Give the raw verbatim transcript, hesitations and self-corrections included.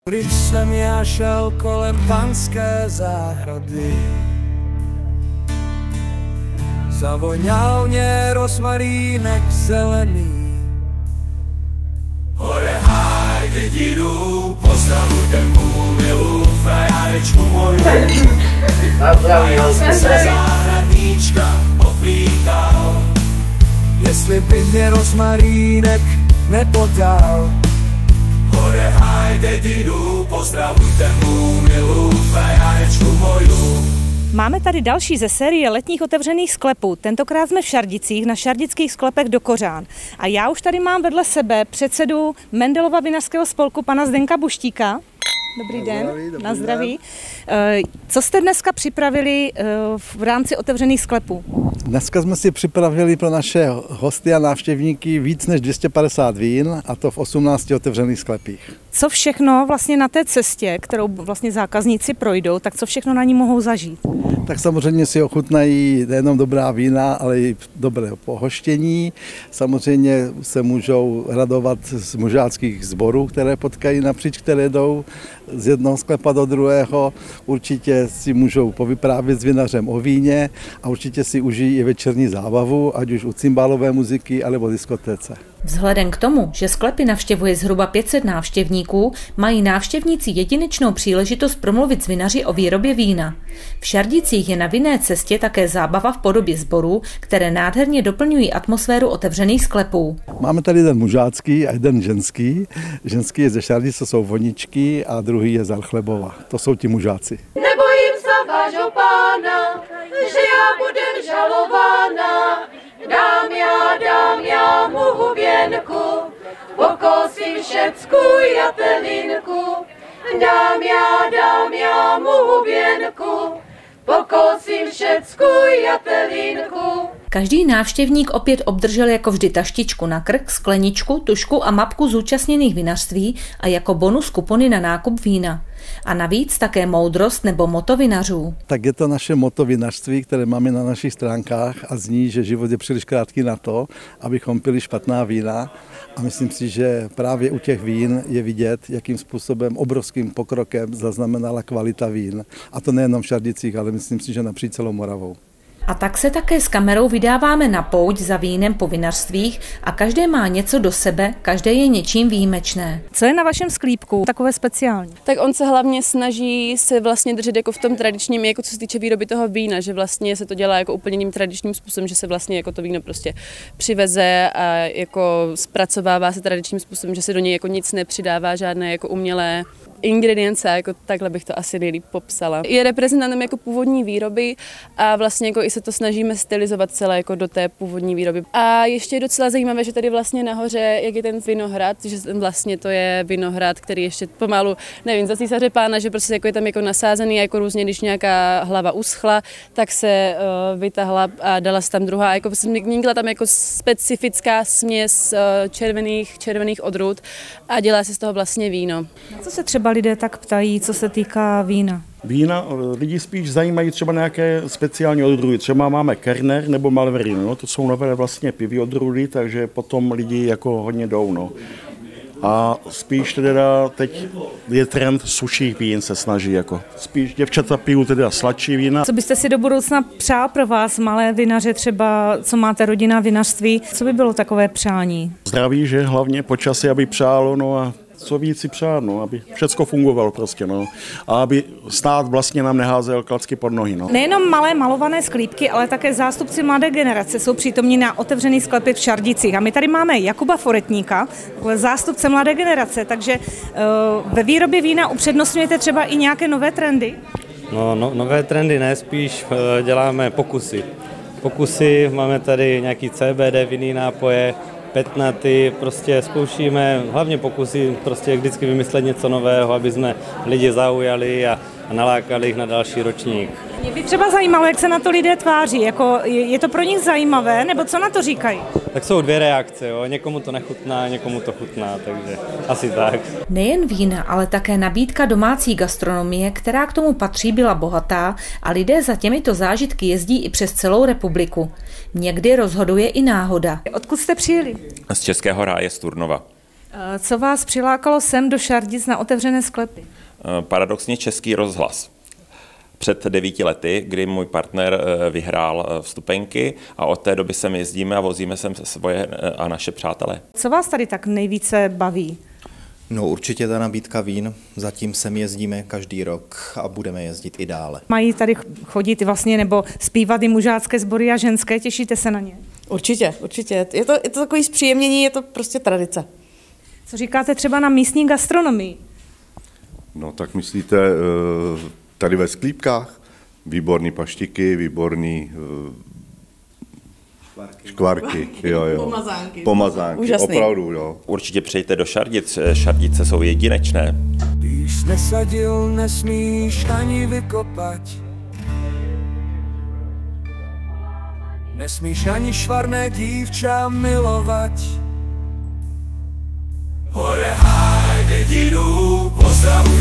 Když jsem já šel kolem panské zahrady, zavoňal mě rozmarínek zelený. Hore hajde díru, pozdravujte mu milu frajárečku moju. A já jsem se zahradníčka opýtal, jestli by mě rozmarínek nepodal. Hore hajde díru, pozdravujte mu milu frajárečku moju. Máme tady další ze série letních otevřených sklepů. Tentokrát jsme v Šardicích, na šardických sklepech do Kořán. A já už tady mám vedle sebe předsedu Mendelova vinařského spolku, pana Zdenka Buštíka. Dobrý den, na zdraví. Co jste dneska připravili v rámci otevřených sklepů? Dneska jsme si připravili pro naše hosty a návštěvníky víc než dvě stě padesát vín, a to v osmnácti otevřených sklepích. Co všechno vlastně na té cestě, kterou vlastně zákazníci projdou, tak co všechno na ní mohou zažít? Tak samozřejmě si ochutnají nejenom dobrá vína, ale i dobré pohoštění. Samozřejmě se můžou radovat z mužáckých sborů, které potkají napříč, které jdou z jednoho sklepa do druhého. Určitě si můžou povyprávět s vinařem o víně a určitě si užijí i večerní zábavu, ať už u cymbálové muziky, alebo diskotéce. Vzhledem k tomu, že sklepy navštěvuje zhruba pět set návštěvníků, mají návštěvníci jedinečnou příležitost promluvit s vinaři o výrobě vína. V Šardicích je na vinné cestě také zábava v podobě sborů, které nádherně doplňují atmosféru otevřených sklepů. Máme tady jeden mužácký a jeden ženský. Ženský je ze Šardic, to jsou Voničky, a druhý je z Alchlebova. To jsou ti mužáci. Nebojím se vášho pána, že já budem žalována. Dám já, dám já mu huběnku, pokosím všecku jatelinku. Dám já, dám já mu huběnku, pokosím všecku jatelinku. Každý návštěvník opět obdržel jako vždy taštičku na krk, skleničku, tužku a mapku zúčastněných vinařství a jako bonus kupony na nákup vína. A navíc také moudrost nebo moto vinařů. Tak je to naše moto vinařství, které máme na našich stránkách a zní, že život je příliš krátký na to, abychom pili špatná vína. A myslím si, že právě u těch vín je vidět, jakým způsobem obrovským pokrokem zaznamenala kvalita vín. A to nejenom v Šardicích, ale myslím si, že napříč celou Moravou. A tak se také s kamerou vydáváme na pouť za vínem po vinařstvích a každé má něco do sebe, každé je něčím výjimečné. Co je na vašem sklípku takové speciální? Tak on se hlavně snaží se vlastně držet jako v tom tradičním, jako co se týče výroby toho vína, že vlastně se to dělá jako úplně jiným tradičním způsobem, že se vlastně jako to víno prostě přiveze a jako zpracovává se tradičním způsobem, že se do něj jako nic nepřidává, žádné jako umělé ingredience, jako takhle bych to asi nejlíp popsala. Je reprezentantem jako původní výroby a vlastně jako i se to snažíme stylizovat celé jako do té původní výroby. A ještě je docela zajímavé, že tady vlastně nahoře, jak je ten vinohrad, že vlastně to je vinohrad, který ještě pomalu, nevím, za císaře pána, že prostě jako je tam jako nasázený, jako různě, když nějaká hlava uschla, tak se uh, vytahla a dala se tam druhá, jako vznikla tam jako specifická směs uh, červených, červených odrůd a dělá se z toho vlastně víno. Co se třeba lidé tak ptají, co se týká vína? Vína lidi spíš zajímají třeba nějaké speciální odrůdy. Třeba máme Kerner nebo Malverin, no, to jsou nové vlastně piví odrůdy, takže potom lidi jako hodně jdou. No. A spíš teda teď je trend suších vín, se snaží jako. Spíš děvčata pijou teda sladší vína. Co byste si do budoucna přál pro vás, malé vinaře třeba, co máte rodina vinařství, co by bylo takové přání? Zdraví, že hlavně počasí, aby přálo, no a co víc si přát, no, aby všecko fungovalo prostě, no. A aby stát vlastně nám neházel klacky pod nohy, no. Nejenom malé malované sklípky, ale také zástupci mladé generace jsou přítomní na otevřených sklepech v Šardicích. A my tady máme Jakuba Foretníka, zástupce mladé generace, takže uh, ve výrobě vína upřednostňujete třeba i nějaké nové trendy? No, no nové trendy ne, spíš uh, děláme pokusy. Pokusy, máme tady nějaký C B D vinný nápoje, petnaty, prostě zkoušíme, hlavně pokusy prostě vždycky vymyslet něco nového, aby jsme lidi zaujali a, a nalákali jich na další ročník. Mě by třeba zajímalo, jak se na to lidé tváří, jako je, je to pro nich zajímavé, nebo co na to říkají? Tak jsou dvě reakce, jo. Někomu to nechutná, někomu to chutná, takže asi tak. Nejen vína, ale také nabídka domácí gastronomie, která k tomu patří, byla bohatá a lidé za těmito zážitky jezdí i přes celou republiku. Někdy rozhoduje i náhoda. Odkud jste přijeli? Z Českého ráje z Turnova. Co vás přilákalo sem do Šardic na otevřené sklepy? Paradoxně Český rozhlas. Před devíti lety, kdy můj partner vyhrál vstupenky a od té doby sem jezdíme a vozíme sem svoje a naše přátelé. Co vás tady tak nejvíce baví? No určitě ta nabídka vín, zatím sem jezdíme každý rok a budeme jezdit i dále. Mají tady chodit vlastně nebo zpívat i mužácké sbory a ženské, těšíte se na ně? Určitě, určitě. Je to, je to takový zpříjemnění, je to prostě tradice. Co říkáte třeba na místní gastronomii? No tak myslíte tady ve Sklípkách? Výborný paštiky, výborný škvarky, škvarky jo, jo. Pomazánky. Pomazánky, úžasný. Opravdu, jo. Určitě přejte do Šardic, Šardice jsou jedinečné. Když nesadil, nesmíš ani vykopat. Nesmíš ani švarné dívča milovat. Hore háj, dědinu, pozdravuj.